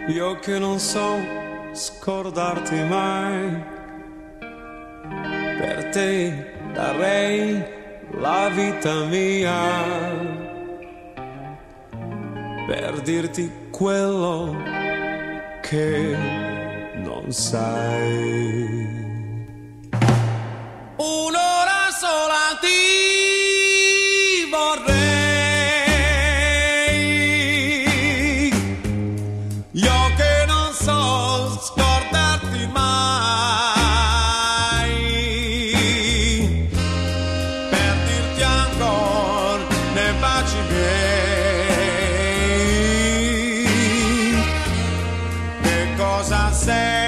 Io che non so scordarti mai, per te darei la vita mia, per dirti quello che non sai. Un'ora sola ti vorrei, io che non so scordarti mai, per dirti ancora nei baci miei che cosa sei.